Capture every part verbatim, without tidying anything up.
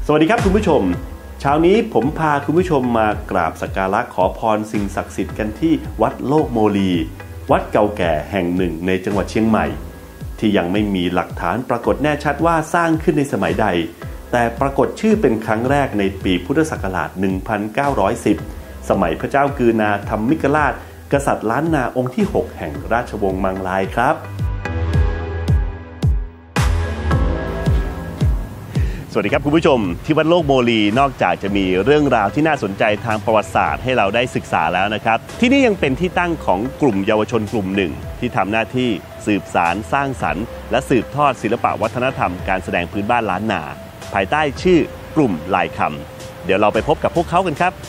สวัสดีครับคุณผู้ชมเช้านี้ผมพาคุณผู้ชมมากราบสักการะขอพรสิ่งศักดิ์สิทธิ์กันที่วัดโลกโมลีวัดเก่าแก่แห่งหนึ่งในจังหวัดเชียงใหม่ที่ยังไม่มีหลักฐานปรากฏแน่ชัดว่าสร้างขึ้นในสมัยใดแต่ปรากฏชื่อเป็นครั้งแรกในปีพุทธศักราชหนึ่งพันเก้าร้อยสิบสมัยพระเจ้ากือนาธรรมิกราชกษัตริย์ล้านนาองค์ที่หกแห่งราชวงศ์มังลายครับสวัสดีครับคุณผู้ชมที่วัดโลกโมลีนอกจากจะมีเรื่องราวที่น่าสนใจทางประวัติศาสตร์ให้เราได้ศึกษาแล้วนะครับที่นี่ยังเป็นที่ตั้งของกลุ่มเยาวชนกลุ่มหนึ่งที่ทำหน้าที่สืบสารสร้างสรรค์และสืบทอดศิลปวัฒนธรรมการแสดงพื้นบ้านล้านนาภายใต้ชื่อกลุ่มลายคำเดี๋ยวเราไปพบกับพวกเขากันครับ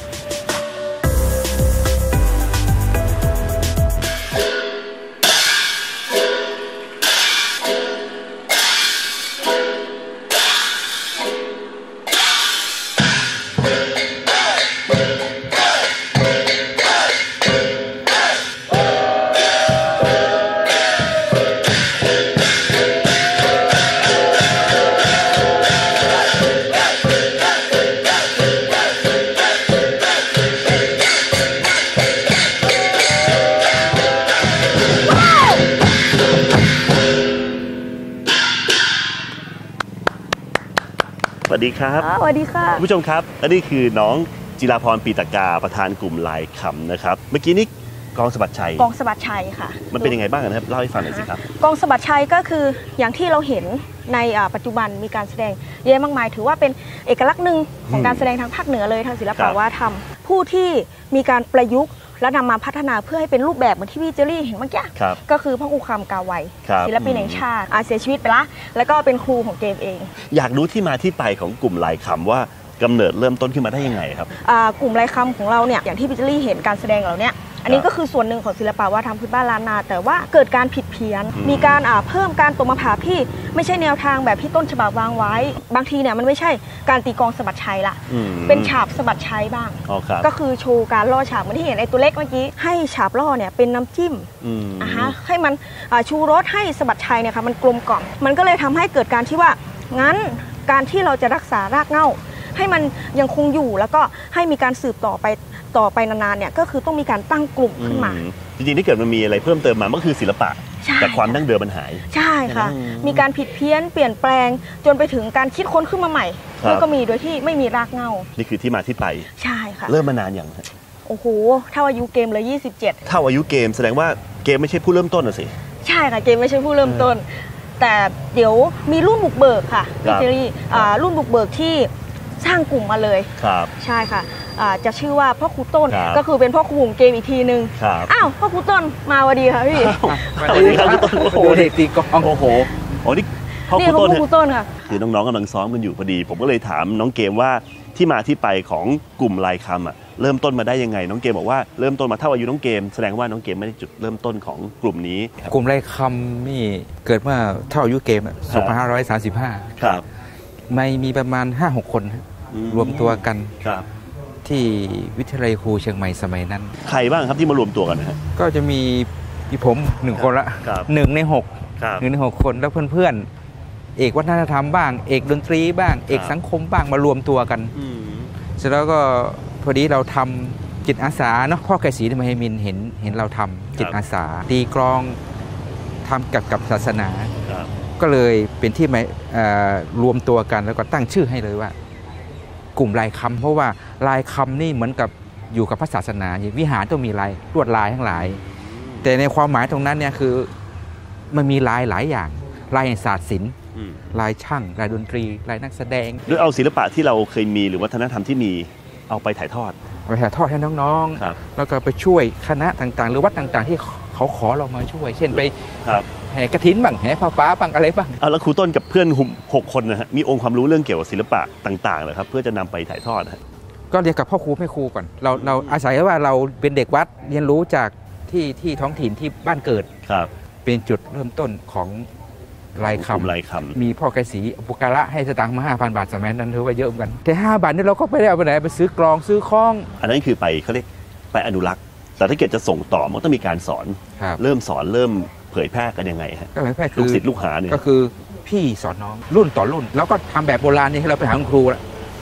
สวัสดีครับสวัสดีค่ะผู้ชมครับและนี่คือน้องจิราพรปีตกาประธานกลุ่มลายคำนะครับเมื่อกี้นี้กองสะบัดชัยกองสะบัดชัยค่ะมันเป็นยังไงบ้างนะครับเล่าให้ฟังหน่อยสิครับกองสะบัดชัยก็คืออย่างที่เราเห็นในปัจจุบันมีการแสดงเยอะมากมายถือว่าเป็นเอกลักษณ์หนึ่งของการแสดงทางภาคเหนือเลยทางศิลปวัฒนธรรมผู้ที่มีการประยุกต์และนำมาพัฒนาเพื่อให้เป็นรูปแบบเหมือนที่พี่เจอรี่เห็นเมื่อกี้ก็คือพ่อครูคำกาไวศิลปินแห่งชาติเสียชีวิตไปละแล้วก็เป็นครูของเกมเองอยากรู้ที่มาที่ไปของกลุ่มลายคำว่ากำเนิดเริ่มต้นขึ้นมาได้ยังไงครับกลุ่มลายคำของเราเนี่ยอย่างที่พี่เจอรี่เห็นการแสดงเราเนี่ยอันนี้ก็คือส่วนหนึ่งของศิลปวัฒนธรรมพื้นบ้านล้านนาแต่ว่าเกิดการผิดเพี้ยนมีการเพิ่มการตกมาผาที่ไม่ใช่แนวทางแบบที่ต้นฉบับวางไว้บางทีเนี่ยมันไม่ใช่การตีกองสะบัดชัยละเป็นฉาบสะบัดชัยบ้างก็คือโชว์การล่อฉาบเหมือนที่เห็นไอ้ตัวเล็กเมื่อกี้ให้ฉาบล่อเนี่ยเป็นน้ำจิ้มอ่ะฮะให้มันชูรสให้สะบัดชัยเนี่ยค่ะมันกลมกล่อมมันก็เลยทำให้เกิดการที่ว่างั้นการที่เราจะรักษารากเหง้าให้มันยังคงอยู่แล้วก็ให้มีการสืบต่อไปต่อไปนานๆเนี่ยก็คือต้องมีการตั้งกลุ่มขึ้นมาจริงๆที่เกิดมันมีอะไรเพิ่มเติมมาก็คือศิลปะแต่ความดั้งเดิมมันหายใช่ค่ะมีการผิดเพี้ยนเปลี่ยนแปลงจนไปถึงการคิดค้นขึ้นมาใหม่แล้วก็มีโดยที่ไม่มีรากเหง้านี่คือที่มาที่ไปใช่ค่ะเริ่มมานานอย่างโอ้โหเท่าอายุเกมเลยยี่สิบเจ็ดเท่าอายุเกมแสดงว่าเกมไม่ใช่ผู้เริ่มต้นนะสิใช่ค่ะเกมไม่ใช่ผู้เริ่มต้นแต่เดี๋ยวมีรุ่นบุกเบิกค่ะพี่เจอรี่รุ่นบุกเบิกที่สร้างกลุ่มมาเลยครับใช่ค่ะจะชื่อว่าพ่อครูต้นก็คือเป็นพ่อครูของเกมอีกทีนึงอ้าวพ่อครูต้นมาวันดีค่ะพี่สวัสดีครับต้นโอ้โหเด็กตีกองโอ้โหอ๋อนี่พ่อครูต้นค่ะคือน้องๆกำลังซ้อมกันอยู่พอดีผมก็เลยถามน้องเกมว่าที่มาที่ไปของกลุ่มลายคำอ่ะเริ่มต้นมาได้ยังไงน้องเกมบอกว่าเริ่มต้นมาเท่าอายุน้องเกมแสดงว่าน้องเกมไม่ได้จุดเริ่มต้นของกลุ่มนี้กลุ่มลายคำนี่เกิดเมื่อเท่าอายุเกมสองพันห้าร้อยสามสิบห้าครับไม่มีประมาณ ห้าหก คนรวมตัวกันที่วิทยาลัยครูเชียงใหม่สมัยนั้นใครบ้างครับที่มารวมตัวกันนะก็จะมีพี่ผมหนึ่งคนละหนึ่งในหกหนึ่งในหกคนแล้วเพื่อนๆเอกวัฒนธรรมบ้างเอกดนตรีบ้างเอกสังคมบ้างมารวมตัวกันเสร็จแล้วก็พอดีเราทำจิตอาสาเนาะพ่อไก่ศรีธรรมมินเห็นเห็นเราทำจิตอาสาตีกลองทำกับกับศาสนาก็เลยเป็นที่มารวมตัวกันแล้วก็ตั้งชื่อให้เลยว่ากลุ่มลายคำเพราะว่าลายคำนี่เหมือนกับอยู่กับพระศาสนาวิหารต้องมีลายลวดลายทั้งหลายแต่ในความหมายตรงนั้นเนี่ยคือมันมีลายหลายอย่างลายแห่งศาสตร์ศิลป์ลายช่างลายดนตรีลายนักแสดงหรือเอาศิลปะที่เราเคยมีหรือวัฒนธรรมที่มีเอาไปถ่ายทอดไปถ่ายทอดให้น้องๆแล้วก็ไปช่วยคณะต่างๆหรือวัดต่างๆที่เขาขอเรามาช่วยเช่นไปแห่กฐินบ้างแห่ผ้าป่าบ้างอะไรบ้างเอาแล้วครูต้นกับเพื่อนหกคนนะฮะมีองค์ความรู้เรื่องเกี่ยวกับศิลปะต่างๆเลยครับเพื่อจะนำไปถ่ายทอดก็เรียนกับพ่อครูแม่ครูก่อนเราเราอาศัยว่าเราเป็นเด็กวัดเรียนรู้จากที่ที่ท้องถิ่นที่บ้านเกิดเป็นจุดเริ่มต้นของลายคำลายคำมีพ่อไกรศรีอุปการะให้สตางค์มาห้าพันบาทสมัยนั้นถือว่าเยอะเหมือนกันแต่ห้าบาทนี่เราก็ไม่ได้เอาไปไหนไปซื้อกลองซื้อคล้องอันนั้นคือไปเขาเรียกไปอนุรักษ์แต่ถ้าเกิดจะส่งต่อมันต้องมีการสอนเริ่มสอนเริ่มเผยแพร่กันยังไงฮะก็เผยแพร่ลูกศิษย์ลูกหาเนี่ยก็คือพี่สอนน้องรุ่นต่อรุ่นแล้วก็ทำแบบโบราณนี่ให้เราไปหาคุณครู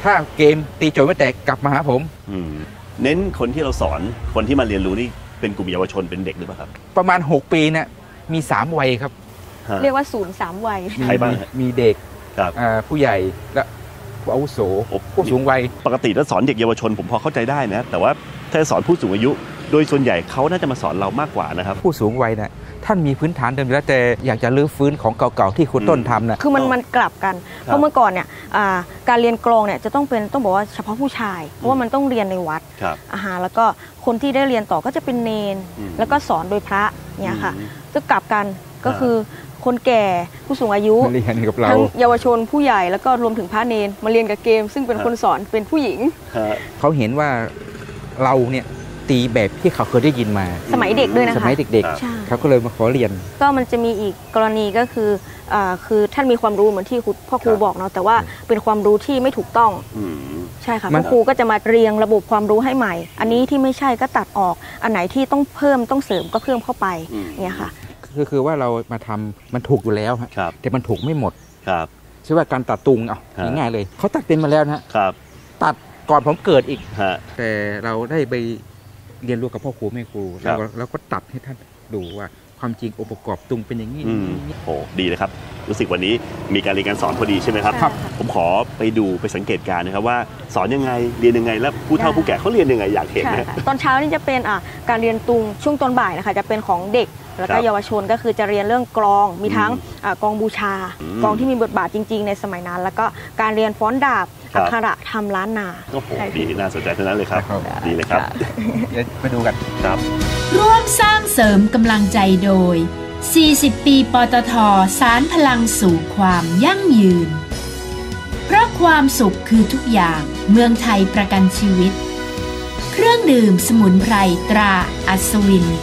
ถ้าเกมตีโจทย์ไม่แตกกลับมาหาผมเน้นคนที่เราสอนคนที่มาเรียนรู้นี่เป็นกลุ่มเยาวชนเป็นเด็กหรือเปล่าครับประมาณหกปีเนี่ยมีสามวัยครับเรียกว่าศูนย์สามวัยใครบ้างมีเด็กผู้ใหญ่และผู้อาวุโสผู้สูงวัยปกติถ้าสอนเด็กเยาวชนผมพอเข้าใจได้นะแต่ว่าถ้าสอนผู้สูงอายุโดยส่วนใหญ่เขาน่าจะมาสอนเรามากกว่านะครับผู้สูงวัยเนี่ยท่านมีพื้นฐานเดิมแล้วแต่อยากจะรื้อฟื้นของเก่าๆที่คุณต้นทำนะคือมันมันกลับกันเพราะเมื่อก่อนเนี่ยการเรียนกลองเนี่ยจะต้องเป็นต้องบอกว่าเฉพาะผู้ชายเพราะว่ามันต้องเรียนในวัดอาหารแล้วก็คนที่ได้เรียนต่อก็จะเป็นเนนแล้วก็สอนโดยพระเนี่ยค่ะจะกลับกันก็คือคนแก่ผู้สูงอายุทั้งเยาวชนผู้ใหญ่แล้วก็รวมถึงพระเนนมาเรียนกับเกมซึ่งเป็นคนสอนเป็นผู้หญิงเขาเห็นว่าเราเนี่ยตีแบบที่เขาเคยได้ยินมาสมัยเด็กด้วยนะคะสมัยเด็กๆเขาก็เลยมาขอเรียนก็มันจะมีอีกกรณีก็คือคือท่านมีความรู้เหมือนที่พ่อครูบอกเนาะแต่ว่าเป็นความรู้ที่ไม่ถูกต้องใช่ค่ะพ่อครูก็จะมาเรียงระบบความรู้ให้ใหม่อันนี้ที่ไม่ใช่ก็ตัดออกอันไหนที่ต้องเพิ่มต้องเสริมก็เพิ่มเข้าไปเนี่ยค่ะคือคือว่าเรามาทำมันถูกอยู่แล้วครับแต่มันถูกไม่หมดครับใช่ว่าการตัดตุงเอาง่ายๆเลยเขาตัดเป็นมาแล้วนะครับตัดก่อนผมเกิดอีกแต่เราได้ไปเรียนรู้กับพ่อครูแม่ครูแล้วเราก็ตัดให้ท่านดูว่าความจริงองค์ประกอบตุงเป็นอย่างนี้โอ้ดีเลยครับรู้สึกวันนี้มีการเรียนการสอนพอดีใช่ไหมครับผมขอไปดูไปสังเกตการนะครับว่าสอนยังไงเรียนยังไงแล้วผู้เฒ่าผู้แก่เขาเรียนยังไงอยากเห็นนะตอนเช้านี่จะเป็นการเรียนตุงช่วงตอนบ่ายนะคะจะเป็นของเด็กแล้วก็เยาวชนก็คือจะเรียนเรื่องกลองมีทั้งกลองบูชากลองที่มีบทบาทจริงๆในสมัยนั้นแล้วก็การเรียนฟ้อนดาบอักขระทำล้านนาโอ้โหดีน่าสนใจทั้งนั้นเลยครับดีเลยครับเดี๋ยวไปดูกันครับร่วมสร้างเสริมกำลังใจโดยสี่สิบปีปตท.สานพลังสู่ความยั่งยืนเพราะความสุขคือทุกอย่างเมืองไทยประกันชีวิตเครื่องดื่มสมุนไพรตราอัศวิน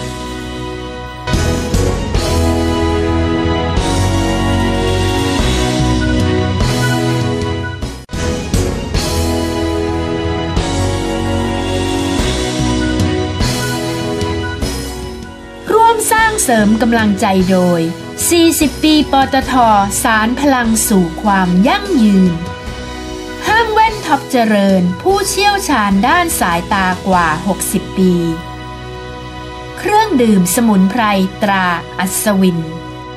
สร้างเสริมกำลังใจโดยสี่สิบปีปตท.สานพลังสู่ความยั่งยืนห้างแว่นท็อปเจริญผู้เชี่ยวชาญด้านสายตากว่าหกสิบปีเครื่องดื่มสมุนไพรตราอัศวิน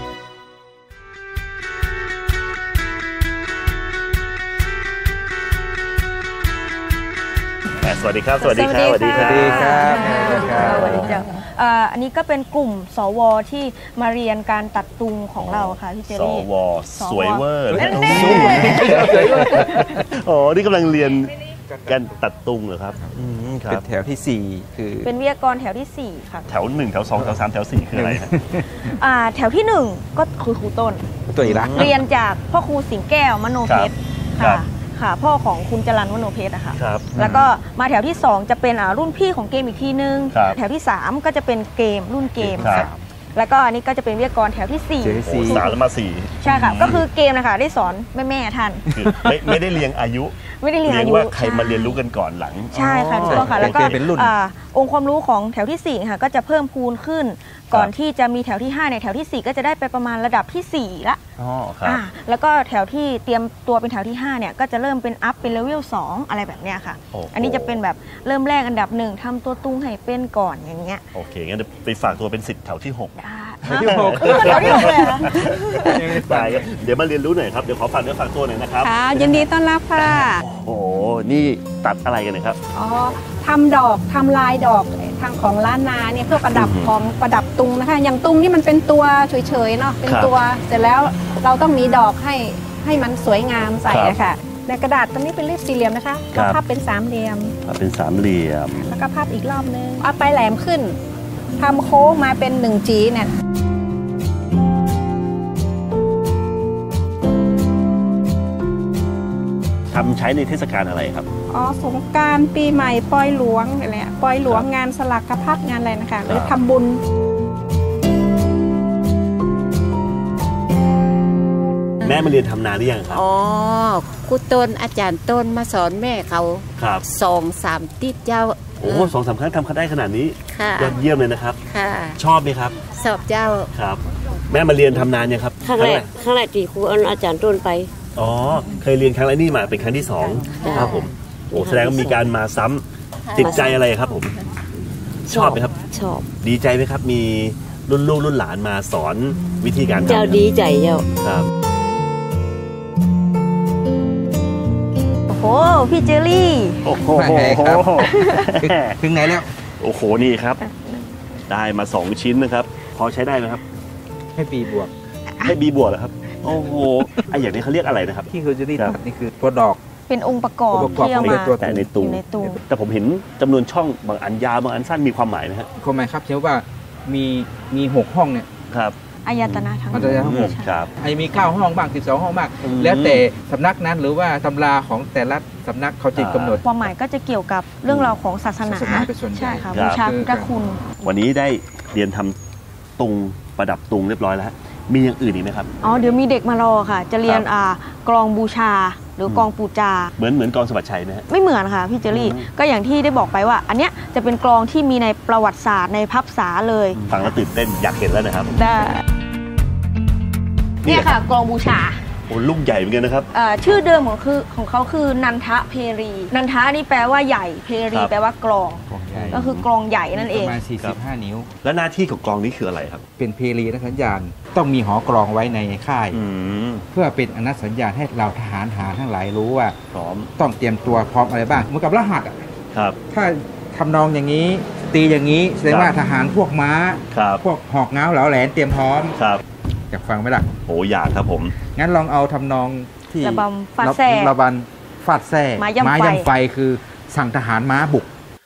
สวัสดีครับสวัสดีครับสวัสดีครับสวัสดีครับสวัสดีจ้าอันนี้ก็เป็นกลุ่มสวที่มาเรียนการตัดตุงของเราค่ะพี่เจรี่สวสวยเวอร์โอ้นี่กำลังเรียนการตัดตุงเหรอครับเป็นแถวที่สี่คือเป็นวิทยากรแถวที่สี่ค่ะแถวหนึ่งแถวสองแถวสามแถวสี่คืออะไรแถวที่หนึ่งก็คือครูต้นตัวอีกแล้วเรียนจากพ่อครูสิงแก้วมโนเพชรค่ะค่ะพ่อของคุณจรัญวโนเพชรอะค่ะแล้วก็มาแถวที่สองจะเป็นรุ่นพี่ของเกมอีกทีนึงแถวที่สามก็จะเป็นเกมรุ่นเกมค่ะแล้วก็อันนี้ก็จะเป็นวิทยากรแถวที่สี่สามมาสี่ใช่ค่ะก็คือเกมนะคะได้สอนแม่แม่ท่านไม่ไม่ได้เรียงอายุไม่ได้เรียงอายุว่าใครมาเรียนรู้กันก่อนหลังใช่ค่ะถูกต้องค่ะแล้วก็องค์ความรู้ของแถวที่สี่ค่ะก็จะเพิ่มพูนขึ้นก่อนที่จะมีแถวที่ห้าในแถวที่สี่ก็จะได้ไปประมาณระดับที่สี่ละอ๋อครับแล้วก็แถวที่เตรียมตัวเป็นแถวที่ห้าเนี่ยก็จะเริ่มเป็นอัพเป็นเลเวลสองอะไรแบบเนี้ยค่ะอันนี้จะเป็นแบบเริ่มแรกอันดับหนึ่งทำตัวตุงให้เป็นก่อนอย่างเงี้ยโอเคงั้นไปฝากตัวเป็นศิษย์แถวที่หกแถวที่หกแถวที่หกเลยค่ะได้เดี๋ยวมาเรียนรู้หน่อยครับเดี๋ยวขอฝากเนื้อฝากตัวหน่อยนะครับค่ะยินดีต้อนรับค่ะโอ้นี่ตัดอะไรกันนะครับอ๋อทำดอกทำลายดอกทางของล้านนาเนี่ยเพื่อประดับของประดับตุงนะคะอย่างตุงนี่มันเป็นตัวเฉยๆเนาะเป็นตัวเสร็จแล้วเราต้องมีดอกให้ให้มันสวยงามใส่ค่ะในกระดาษตรงนี้เป็นรีบสี่เหลี่ยมนะคะก็พับเป็นสามเหลี่ยมพับเป็นสามเหลี่ยมแล้วก็พับอีกรอบนึงเอาไปแหลมขึ้นทำโค้งมาเป็นหนึ่งจีเนี่ยทำใช้ในเทศกาลอะไรครับอ๋อสงกรานต์ปีใหม่ปอยหลวงอะไรเนี่ยปอยหลวงงานสลักกระพัดงานอะไรนะคะหรือทำบุญแม่มาเรียนทำนานหรือยังครับอ๋อครูต้นอาจารย์ต้นมาสอนแม่เขาครับสองสามติดเจ้าโอ้สองสามครั้งทำได้ขนาดนี้ค่ะยอดเยี่ยมเลยนะครับค่ะชอบไหมครับชอบเจ้าครับแม่มาเรียนทำนานยังครับครั้งแรกครั้งแรกที่ครูอาจารย์ต้นไปอ๋อเคยเรียนครั้งแรกนี่มาเป็นครั้งที่สองครับผมโอ้แสดงว่ามีการมาซ้ำติดใจอะไรครับผมชอบไหมครับชอบดีใจไหมครับมีรุ่นลูกรุ่นหลานมาสอนวิธีการทำเจ้าดีใจเจ้าครับโอ้โหพี่เจอรี่โอ้โหถึงไหนแล้วโอ้โหนี่ครับได้มาสองชิ้นนะครับพอใช้ได้ไหมครับให้บีบวกให้บีบวกเหรอครับโอ้โหไออย่างนี้เขาเรียกอะไรนะครับที่คือจะนี่นี่คือตัวดอกเป็นองค์ประกอบที่เอามาแต่ในตุงแต่ผมเห็นจำนวนช่องบางอันยาวบางอันสั้นมีความหมายนะฮะความหมายครับเชื่อว่ามีมีหกห้องเนี่ยครับอายตนะทั้งหมดทั้งหมดครับไอมีเก้าห้องบ้างสิบสองห้องบ้างแล้วแต่สำนักนั้นหรือว่าตำราของแต่ละสำนักเขาจะกำหนดความหมายก็จะเกี่ยวกับเรื่องราวของศาสนาใช่ค่ะบูชาพุทธคุณวันนี้ได้เรียนทำตุงประดับตุงเรียบร้อยแล้วมีอย่างอื่นอีกไหมครับอ๋อเดี๋ยวมีเด็กมารอค่ะจะเรียนอ่ากลองบูชาหรือกองปูจาเหมือนเหมือนกองสวัสดิ์ชัยไหมฮะไม่เหมือนค่ะพี่เจอรี่ก็อย่างที่ได้บอกไปว่าอันเนี้ยจะเป็นกลองที่มีในประวัติศาสตร์ในพับษาเลยฟังแล้วตื่นเต้นอยากเห็นแล้วนะครับได้เนี่ยค่ะกลองบูชาโอ้ลูกใหญ่เหมือนกันนะครับชื่อเดิมของคือของเขาคือนันทะเพรีนันทะนี่แปลว่าใหญ่เพรีแปลว่ากลองก็คือกลองใหญ่นั่นเองประมาณสี่สิบห้านิ้วแล้วหน้าที่ของกลองนี้คืออะไรครับเป็นเพรีนักสัญญาณต้องมีหอกลองไว้ในค่ายเพื่อเป็นอนัตสัญญาณให้เราทหารหารทั้งหลายรู้ว่าพร้อมต้องเตรียมตัวพร้อมอะไรบ้างเหมือนกับรหัสอ่ะครับถ้าทำนองอย่างนี้ตีอย่างนี้แสดงว่าทหารพวกม้าพวกหอกเงาเหลาแหลนเตรียมพร้อมครับอยากฟังไหมล่ะโอ้อยากครับผมงั้นลองเอาทำนองที่ระบำฟาดแซ่ระบำฟาดแซ่ม้ายำไฟคือสั่งทหารม้าบุก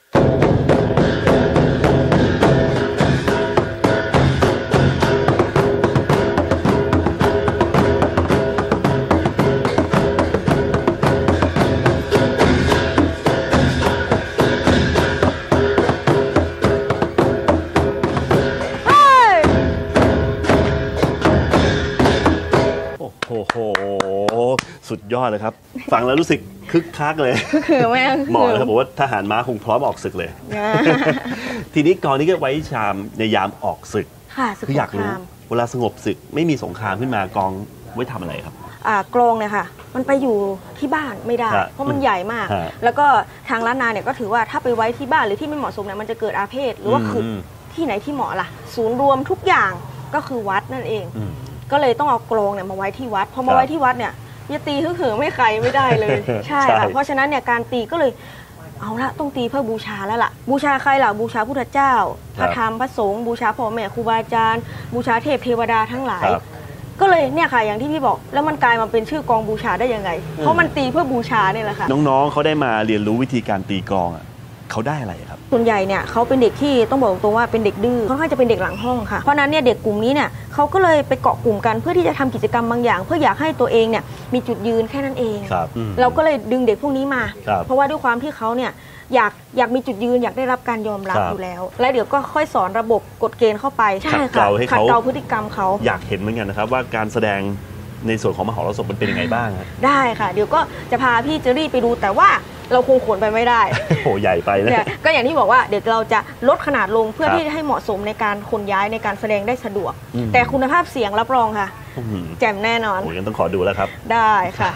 สุดยอดเลยครับฟังแล้วรู้สึกคึกคักเลยคือแม่หมอนะครับบอกว่าทหารม้าคงพร้อมออกศึกเลยทีนี้กองนี้ก็ไว้ชามในยามออกศึกคืออยากรู้เวลาสงบศึกไม่มีสงครามขึ้นมากองไว้ทำอะไรครับอ่ากลองเนี่ยค่ะมันไปอยู่ที่บ้านไม่ได้เพราะมันใหญ่มากแล้วก็ทางล้านนาเนี่ยก็ถือว่าถ้าไปไว้ที่บ้านหรือที่ไม่เหมาะสมเนี่ยมันจะเกิดอาเพศหรือว่าคือที่ไหนที่เหมาะล่ะศูนย์รวมทุกอย่างก็คือวัดนั่นเองก็เลยต้องเอากลองเนี่ยมาไว้ที่วัดพอมาไว้ที่วัดเนี่ยจะตีฮึ่งเหิมไม่ใครไม่ได้เลยใช่ค่ะเพราะฉะนั้นเนี่ยการตีก็เลยเอาละต้องตีเพื่อบูชาแล้วล่ะบูชาใครล่ะบูชาพุทธเจ้าพระธรรมพระสงฆ์บูชาพ่อแม่ครูบาอาจารย์บูชาเทพเทวดาทั้งหลายก็เลยเนี่ยค่ะอย่างที่พี่บอกแล้วมันกลายมาเป็นชื่อกองบูชาได้ยังไงเพราะมันตีเพื่อบูชาเนี่ยแหละค่ะน้องๆเขาได้มาเรียนรู้วิธีการตีกลองอ่ะเขาได้อะไรครับส่วนใหญ่เนี่ยเขาเป็นเด็กที่ต้องบอกตรงว่าเป็นเด็กดื้อค่อนข้างจะเป็นเด็กหลังห้องค่ะเพราะนั้นเนี่ยเด็กกลุ่มนี้เนี่ยเขาก็เลยไปเกาะกลุ่มกันเพื่อที่จะทำกิจกรรมบางอย่างเพื่ออยากให้ตัวเองเนี่ยมีจุดยืนแค่นั้นเองเราก็เลยดึงเด็กพวกนี้มาเพราะว่าด้วยความที่เขาเนี่ยอยากอยากมีจุดยืนอยากได้รับการยอมรับอยู่แล้วและเดี๋ยวก็ค่อยสอนระบบกฎเกณฑ์เข้าไปใช่ค่ะขัดเกลาพฤติกรรมเขาอยากเห็นเหมือนกันนะครับว่าการแสดงในส่วนของมหรสพมันเป็นยังไงบ้างได้ค่ะเดี๋ยวก็จะพาพี่เจอรี่ไปดูแต่ว่าเราคงขนไปไม่ได้โหใหญ่ไปนะก็อย่างที่บอกว่าเดี๋ยวเราจะลดขนาดลงเพื่อที่จะให้เหมาะสมในการขนย้ายในการแสดงได้สะดวกแต่คุณภาพเสียงรับรองค่ะแจ่มแน่นอนโอ้ยงั้นต้องขอดูแล้วครับได้ค่ะ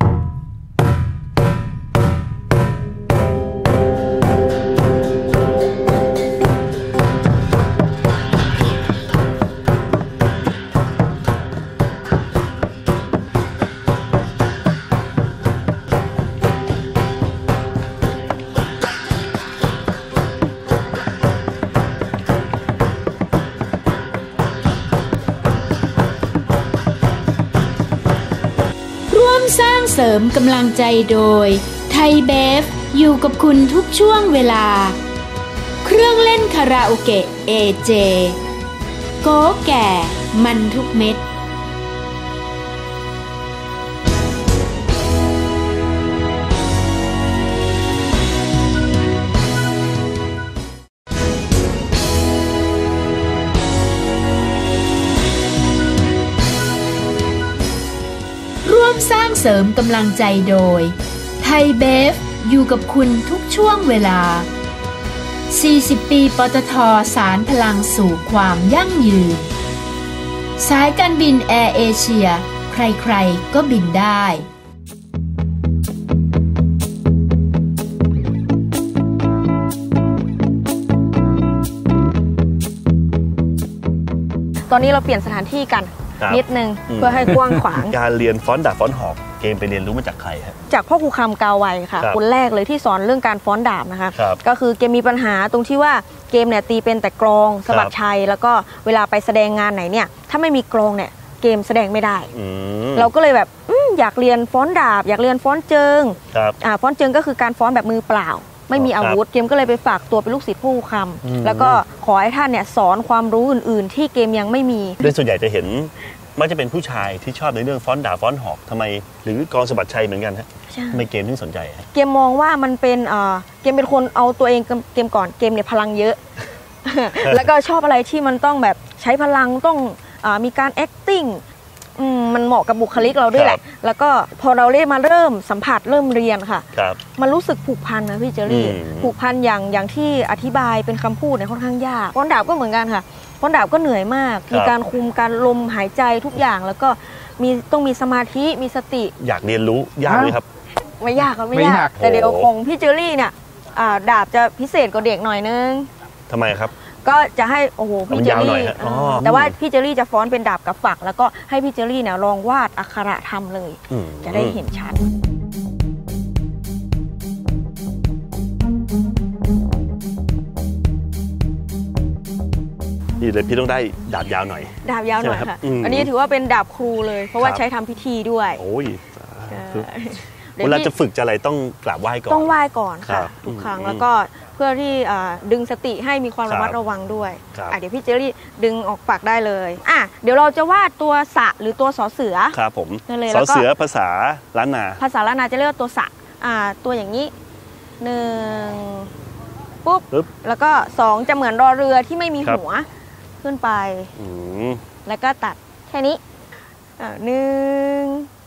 สร้างเสริมกำลังใจโดยไทยเบฟอยู่กับคุณทุกช่วงเวลาเครื่องเล่นคาราโอเกะ เอ เจ โก๋แก่มันทุกเม็ดสร้างเสริมกำลังใจโดยไทยเบฟอยู่กับคุณทุกช่วงเวลาสี่สิบปีปตท.สานพลังสู่ความยั่งยืนสายการบินแอร์เอเชียใครๆก็บินได้ตอนนี้เราเปลี่ยนสถานที่กันนิดนึงเพื่อให้กว้างขวางการเรียนฟ้อนดาบฟ้อนหอกเกมไปเรียนรู้มาจากใครครับจากพ่อครูคำกาวไวค่ะคนแรกเลยที่สอนเรื่องการฟ้อนดาบนะคะก็คือเกมมีปัญหาตรงที่ว่าเกมเนี่ยตีเป็นแต่กลองสะบัดชัยแล้วก็เวลาไปแสดงงานไหนเนี่ยถ้าไม่มีกลองเนี่ยเกมแสดงไม่ได้เราก็เลยแบบอยากเรียนฟ้อนดาบอยากเรียนฟ้อนเจิงฟ้อนเจิงก็คือการฟ้อนแบบมือเปล่าไม่มีอาวุธเกมก็เลยไปฝากตัวเป็นลูกศิษย์พ่อครูคำแล้วก็ขอให้ท่านเนี่ยสอนความรู้อื่นๆที่เกมยังไม่มีโดยส่วนใหญ่จะเห็นมักจะเป็นผู้ชายที่ชอบในเรื่องฟ้อนดาบฟ้อนหอกทำไมหรือกลองสะบัดชัยเหมือนกันฮะทำไมเกมถึงสนใจเกมมองว่ามันเป็นเกมเป็นคนเอาตัวเองเกมก่อนเกมเนี่ยพลังเยอะ แล้วก็ชอบอะไรที่มันต้องแบบใช้พลังต้องมีการ acting มันเหมาะกับบุคลิกเราด้วยแหละแล้วก็พอเราเริ่มมาเริ่มสัมผัสเริ่มเรียนค่ะมันรู้สึกผูกพันนะพี่เจอรี่ผูกพันอย่างอย่างที่อธิบายเป็นคำพูดเนี่ยค่อนข้างยากฟ้อนดาบก็เหมือนกันค่ะฟ้อนดาบก็เหนื่อยมากมีการคุมการลมหายใจทุกอย่างแล้วก็มีต้องมีสมาธิมีสติอยากเรียนรู้ยากไหมครับไม่ยากก็ไม่ยากแต่เดี๋ยวของพี่เจอรี่เนี่ยดาบจะพิเศษกว่าเด็กหน่อยนึงทำไมครับก็จะให้โอ้โหพี่เจอรี่แต่ว่าพี่เจอรี่จะฟ้อนเป็นดาบกับฝักแล้วก็ให้พี่เจอรี่เนี่ยลองวาดอักขระทำเลยจะได้เห็นชัดนี่เลยพี่ต้องได้ดาบยาวหน่อยดาบยาวหน่อยค่ะอันนี้ถือว่าเป็นดาบครูเลยเพราะว่าใช้ทำพิธีด้วยโอ้ยเวลาจะฝึกจะอะไรต้องกราบไหว้ก่อนต้องไหว้ก่อนค่ะทุกครั้งแล้วก็เพื่อที่ดึงสติให้มีความระมัดระวังด้วยเดี๋ยวพี่เจอรี่ดึงออกฝักได้เลยอ่ะเดี๋ยวเราจะวาดตัวสะหรือตัวสอเสือครับผมสอเสือภาษาล้านนาภาษาล้านนาจะเรียกว่าตัวสะอ่าตัวอย่างนี้หนึ่งปุ๊บแล้วก็สองจะเหมือนรอเรือที่ไม่มีหัวขึ้นไปแล้วก็ตัดแค่นี้หนึ่ง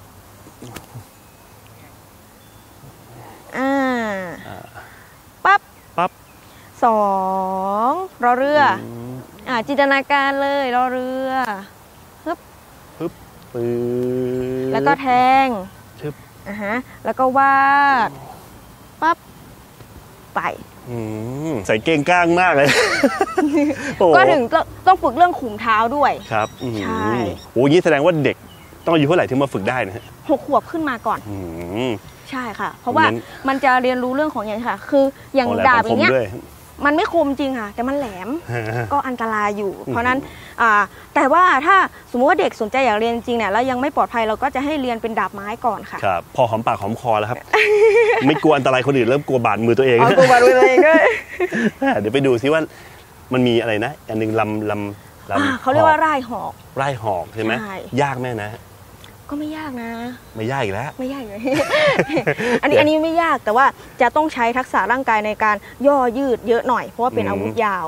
อ่าปั๊บปั๊บสองรอเรืออ่าจินตนาการเลยรอเรือฮึบฮึบปืนแล้วก็แทงชึบอ่าฮะแล้วก็วาดปั๊บไปใส่เก่งก้างมากเลยก็ถึงต้องฝึกเรื่องขุมเท้าด้วยครับใช่โอ้ยนี่แสดงว่าเด็กต้องอายุเท่าไหร่ถึงมาฝึกได้นะฮะหกขวบขึ้นมาก่อนใช่ค่ะเพราะว่ามันจะเรียนรู้เรื่องของอย่างค่ะคืออย่างดาบอย่างเงี้ยมันไม่คมจริงค่ะแต่มันแหลมก็อันตรายอยู่เพราะนั้นแต่ว่าถ้าสมมติว่าเด็กสนใจอยากเรียนจริงเนี่ยแล้วยังไม่ปลอดภัยเราก็จะให้เรียนเป็นดาบไม้ก่อนค่ะครับพอหอมปากหอมคอแล้วครับไม่กลัวอันตรายคนอื่นเริ่มกลัวบาดมือตัวเองกลัวบาดมือตัวเองก็เดี๋ยวไปดูซิว่ามันมีอะไรนะอันนึงลำลำลำเขาเรียกว่าร่ายหอกร่ายหอกใช่ไหมยากแม่นะก็ไม่ยากนะไม่ยากอีกแล้วไม่ยากเลยอันนี้อันนี้ไม่ยากแต่ว่าจะต้องใช้ทักษะร่างกายในการย่อยืดเยอะหน่อยเพราะว่าเป็นอาวุธยาว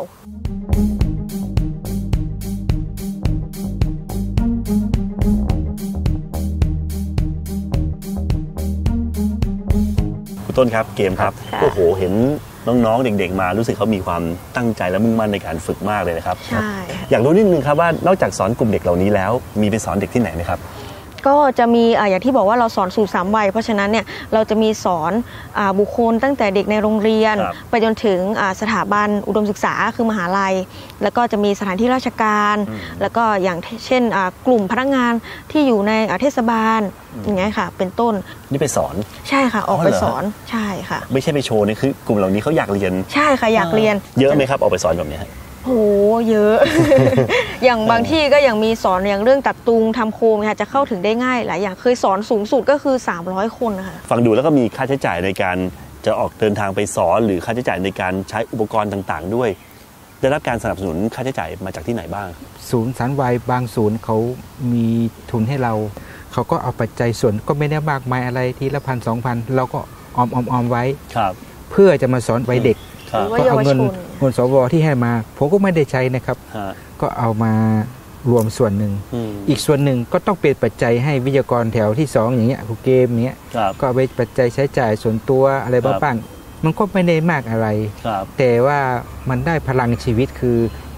คุณต้นครับเกมครับโอ้โหเห็นน้องๆเด็กๆมารู้สึกเขามีความตั้งใจและมุ่งมั่นในการฝึกมากเลยนะครับใช่อยากรู้นิดนึงครับว่านอกจากสอนกลุ่มเด็กเหล่านี้แล้วมีไปสอนเด็กที่ไหนไหมครับก็จะมีอย่างที่บอกว่าเราสอนสู่สามวัยเพราะฉะนั้นเนี่ยเราจะมีสอนบุคคลตั้งแต่เด็กในโรงเรียนไปจนถึงสถาบันอุดมศึกษาคือมหาลัยแล้วก็จะมีสถานที่ราชการแล้วก็อย่างเช่นกลุ่มพนักงานที่อยู่ในเทศบาลอย่างเงี้ยค่ะเป็นต้นนี่ไปสอนใช่ค่ะออกไปสอนใช่ค่ะไม่ใช่ไปโชว์นี่คือกลุ่มเหล่านี้เขาอยากเรียนใช่ค่ะอยากเรียนเยอะไหมครับออกไปสอนแบบนี้โหเยอะ อย่างบางที่ก็อย่างมีสอนอย่างเรื่องตัดตุงทำโคมค่ะจะเข้าถึงได้ง่ายหลายอย่างเคยสอนสูงสุดก็คือสามร้อยคนนะคะฟังดูแล้วก็มีค่าใช้จ่ายในการจะออกเดินทางไปสอนหรือค่าใช้จ่ายในการใช้อุปกรณ์ต่างๆด้วยได้รับการสนับสนุนค่าใช้จ่ายมาจากที่ไหนบ้างศูนย์สารวัยบางศูนย์เขามีทุนให้เราเขาก็เอาปัจจัยส่วนก็ไม่ได้มากมายอะไรทีละพันสองพันเราก็ออมออมออมไว้เพื่อจะมาสอนวัยเด็กก็เอาเงินเงินสวที่ให้มาผมก็ไม่ได้ใช้นะครับก็เอามารวมส่วนหนึ่งอีกส่วนหนึ่งก็ต้องเป็นปัจจัยให้วิทยากรแถวที่สองอย่างเงี้ยครูเกมเนี้ยก็เอาไปปัจจัยใช้จ่ายส่วนตัวอะไรบ้างมันก็ไม่ได้มากอะไรแต่ว่ามันได้พลังชีวิตคือ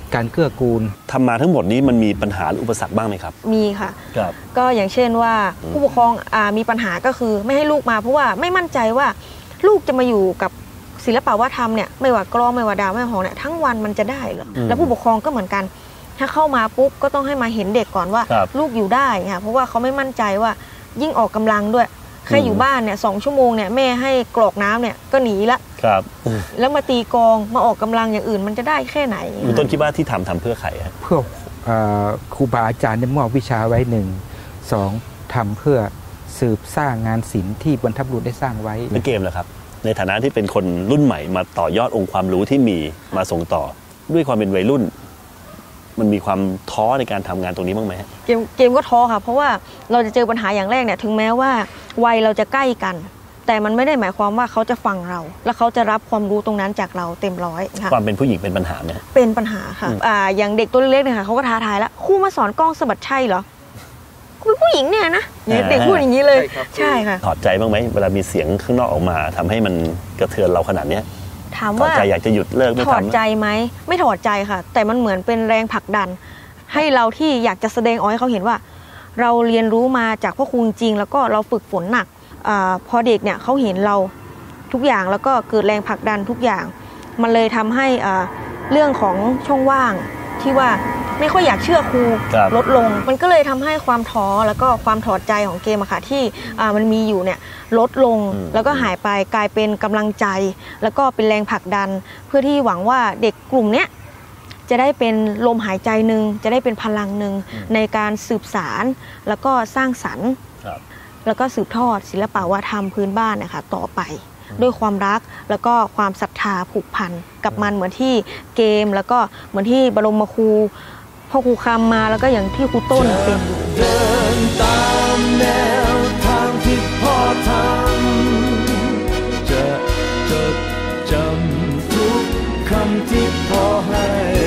การเกื้อกูลทำมาทั้งหมดนี้มันมีปัญหาหรืออุปสรรคบ้างไหมครับมีค่ะครับก็อย่างเช่นว่าผู้ปกครองอ่ามีปัญหาก็คือไม่ให้ลูกมาเพราะว่าไม่มั่นใจว่าลูกจะมาอยู่กับศิลปะวัฒนธรรมเนี่ยไม่ว่ากลองไม่ว่าดาวไม่ว่าหองเนี่ยทั้งวันมันจะได้เหรอแล้วผู้ปกครองก็เหมือนกันถ้าเข้ามาปุ๊บก็ต้องให้มาเห็นเด็กก่อนว่าลูกอยู่ได้ค่ะเพราะว่าเขาไม่มั่นใจว่ายิ่งออกกำลังด้วยแค่อยู่บ้านเนี่ยสองชั่วโมงเนี่ยแม่ให้กรอกน้ำเนี่ยก็หนีละครับแล้วมาตีกลองมาออกกำลังอย่างอื่นมันจะได้แค่ไหนคุณต้นคิดว่าที่ทำทำเพื่อใครเพื่อครูบาอาจารย์ได้มอบวิชาไว้หนึ่งสองทำเพื่อสืบสร้างงานศิลป์ที่บรรพบุรุษได้สร้างไว้เป็นเกมเหรอครับในฐานะที่เป็นคนรุ่นใหม่มาต่อยอดองค์ความรู้ที่มีมาส่งต่อด้วยความเป็นวัยรุ่นมันมีความท้อในการทำงานตรงนี้บ้างไหมเกมเกมก็ท้อค่ะเพราะว่าเราจะเจอปัญหาอย่างแรกเนี่ยถึงแม้ว่าวัยเราจะใกล้กันแต่มันไม่ได้หมายความว่าเขาจะฟังเราและเขาจะรับความรู้ตรงนั้นจากเราเต็มร้อยค่ะความเป็นผู้หญิงเป็นปัญหาไหมเป็นปัญหาค่ะอ่าอย่างเด็กตัวเล็กๆเนี่ยค่ะเขาก็ท้าทายแล้วครูมาสอนกล้องสะบัดชัยเหรอคุณผู้หญิงเนี่ยนะเด็กพูดอย่างนี้เลยใช่ค่ะถอดใจบ้างไหมเวลามีเสียงข้างนอกออกมาทำให้มันกระเทือนเราขนาดนี้ถามว่าถอดใจอยากจะหยุดเลิกไม่ทำถอดใจไหมไม่ถอดใจค่ะแต่มันเหมือนเป็นแรงผลักดันให้เราที่อยากจะแสดงออกให้เขาเห็นว่าเราเรียนรู้มาจากพ่อครูจริงแล้วก็เราฝึกฝนหนักอพอเด็กเนี่ยเขาเห็นเราทุกอย่างแล้วก็เกิดแรงผลักดันทุกอย่างมันเลยทำให้เรื่องของช่องว่างที่ว่าไม่ค่อยอยากเชื่อครูลดลงมันก็เลยทำให้ความท้อแล้วก็ความถอดใจของเกมอะค่ะที่มันมีอยู่เนี่ยลดลงแล้วก็หายไปกลายเป็นกำลังใจแล้วก็เป็นแรงผลักดันเพื่อที่หวังว่าเด็กกลุ่มเนี้ยจะได้เป็นลมหายใจหนึ่งจะได้เป็นพลังหนึ่งในการสืบสารแล้วก็สร้างสรรค์แล้วก็สืบทอดศิลปะวัฒนธรรมพื้นบ้านนะคะต่อไปด้วยความรักแล้วก็ความศรัทธาผูกพันกับมันเหมือนที่เกมแล้วก็เหมือนที่บรมครูพ่อครูคำมาแล้วก็อย่างที่ครูต้นเป็นอยู่เดินตามแนวทางที่พ่อทำจะจดจำทุกคำที่พ่อให้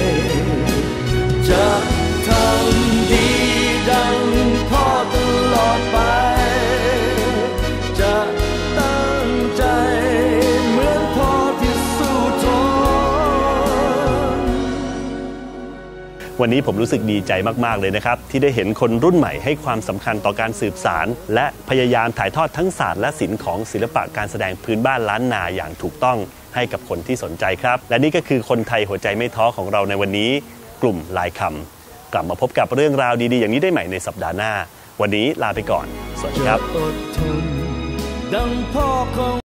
จะทำดีดังพ่อตลอดไปจะตั้งใจเหมือนพ่อที่สู้ทนวันนี้ผมรู้สึกดีใจมากๆเลยนะครับที่ได้เห็นคนรุ่นใหม่ให้ความสำคัญต่อการสืบสารและพยายามถ่ายทอดทั้งศาสตร์และศิลป์ของศิลปะการแสดงพื้นบ้านล้านนาอย่างถูกต้องให้กับคนที่สนใจครับและนี่ก็คือคนไทยหัวใจไม่ท้อของเราในวันนี้กลุ่มลายคำกลับมาพบกับเรื่องราวดีๆอย่างนี้ได้ใหม่ในสัปดาห์หน้าวันนี้ลาไปก่อนสวัสดีครับ